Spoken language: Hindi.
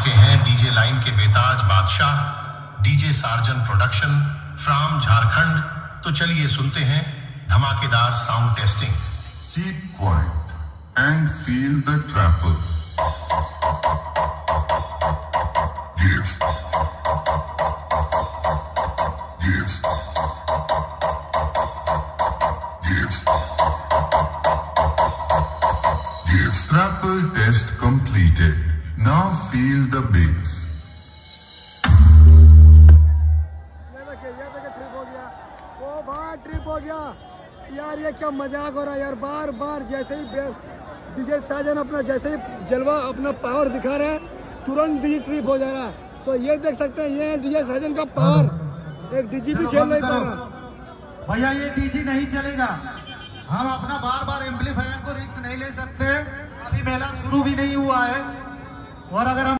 चुके हैं डीजे लाइन के बेताज बादशाह DJ Sarjan production from Jharkhand. तो चलिए सुनते हैं धमाकेदार sound testing. Keep quiet and feel the trapper. Yes. Yes. Yes. Yes. Trapper test completed. Now feel the bass. Trip हो गया यार, ये क्या मजाक हो रहा है यार। बार बार जैसे ही डीजे साजन अपना जैसे ही जलवा अपना पावर दिखा रहा है, तुरंत डीजे ट्रिप हो जा रहा है। तो ये देख सकते हैं, ये है डीजे साजन का पावर। एक डीजी भी खेल नहीं पा रहा भैया, ये डीजी नहीं चलेगा। हम अपना बार बार एम्पलीफायर को रिस्क नहीं ले सकते। अभी मेला शुरू भी नहीं हुआ है, और अगर हम